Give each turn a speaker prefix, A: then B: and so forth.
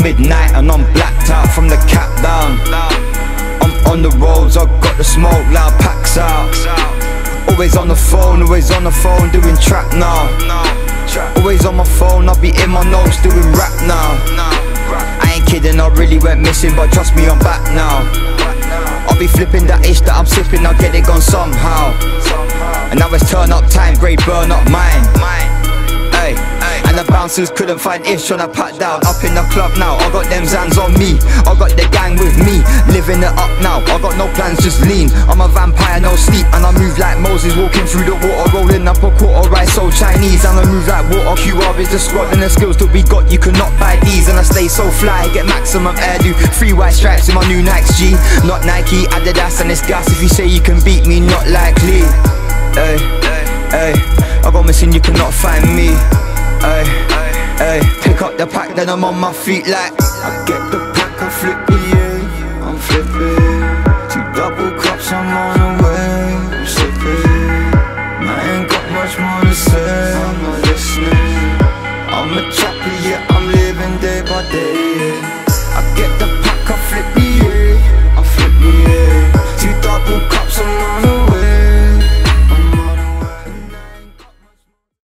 A: midnight and I'm blacked out from the cap down. I'm on the roads, I got the smoke, loud packs out. Always on the phone, doing trap now. Always on my phone, I'll be in my notes doing rap now. I ain't kidding, I really went missing, but trust me, I'm back now. I'll be flipping that ish that I'm sipping, I'll get it gone somehow. And now it's turn up time, grade burn up mine. Ay. And the bouncers couldn't find ish on a pat down. Up in the club now, I got them Zans on me. I got the gang with me, living it up now. I got no plans, just lean. I'm a vampire, no sleep. And I move like Moses walking through the water, rolling up a quarter rice, so Chinese. And I move like water, QR is the squad. And the skills that we got, you cannot buy these. And I stay so fly, get maximum air, do 3 white stripes in my new Nikes G. Not Nike, Adidas and it's gas. If you say you can beat me, not likely. Ay, ay, I got missing, you cannot find me. Ay, ay, pick up the pack, then I'm on my feet like I get the pack, I flip it, yeah, I'm flipping. 2 double cups, I'm on the way, I'm sipping. I ain't got much more to say, I'm not listening. I'm a